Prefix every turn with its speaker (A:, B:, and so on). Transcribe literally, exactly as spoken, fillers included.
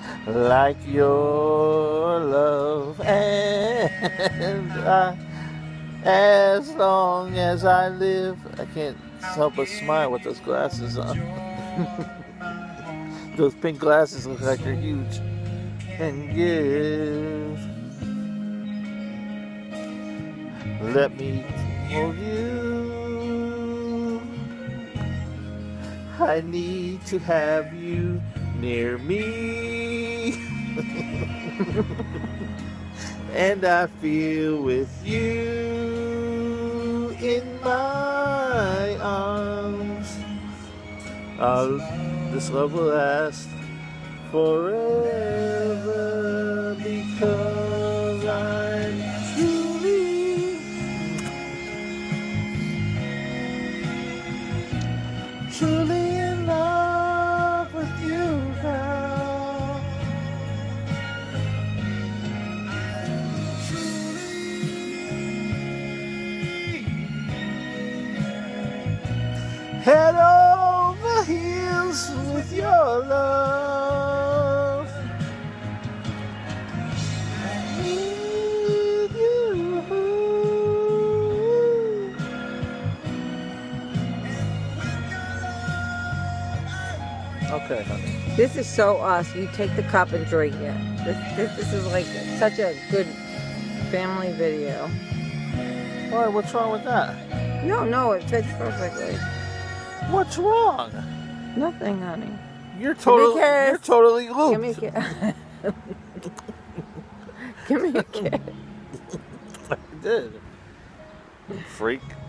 A: like your love, and I, as long as I live, I can't help but smile with those glasses on. Those pink glasses look like they're huge. And give, let me hold you. I need to have you near me. And I feel with you in my arms. I'll, this love will last forever, because I'm truly, truly in love with you now. Head over heels with your love. I need you. Okay, honey.
B: This is so us. You take the cup and drink it. This, this, this is like such a good family video.
A: Why? What's wrong with that?
B: No, no, it fits perfectly.
A: What's wrong?
B: Nothing, honey.
A: You're totally, you're totally looped.
B: Give me a kiss. Give me a kiss.
A: I did. Freak.